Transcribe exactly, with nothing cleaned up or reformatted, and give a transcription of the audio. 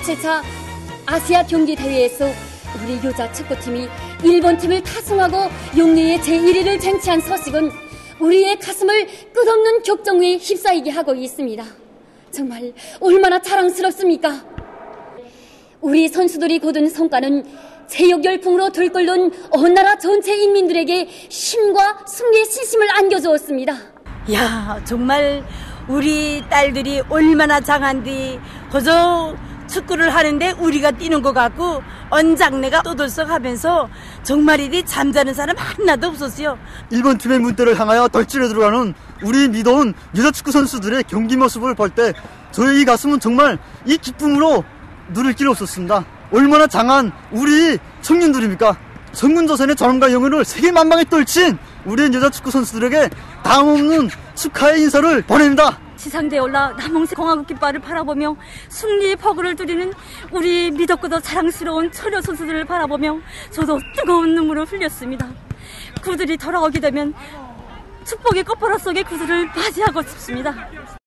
이십칠 차 아시아 경기 대회에서 우리 여자 축구팀이 일본 팀을 타승하고 용례의 제일 위를 쟁취한 소식은 우리의 가슴을 끝없는 격정에 휩싸이게 하고 있습니다. 정말 얼마나 자랑스럽습니까? 우리 선수들이 거둔 성과는 체육 열풍으로 들끓는 온 나라 전체 인민들에게 힘과 승리의 신심을 안겨주었습니다. 야, 정말 우리 딸들이 얼마나 장한디 그저 축구를 하는데 우리가 뛰는 것 같고 언장내가 떠들썩하면서 정말 이리 잠자는 사람 하나도 없었어요. 일본 팀의 문대를 향하여 덜치려 들어가는 우리 믿어온 여자축구 선수들의 경기 모습을 볼 때 저의 이 가슴은 정말 이 기쁨으로 누릴 길 없었습니다. 얼마나 장한 우리 청년들입니까? 성군조선의 전함과 영혼을 세계만방에 떨친 우리 여자축구 선수들에게 다음없는 축하의 인사를 보냅니다. 지상대에 올라 남홍색 공화국 깃발을 바라보며 승리의 퍼그를 누리는 우리 미덥고도 자랑스러운 처녀 선수들을 바라보며 저도 뜨거운 눈물을 흘렸습니다. 그들이 돌아오게 되면 축복의 꽃보라 속에 그들을 맞이하고 싶습니다.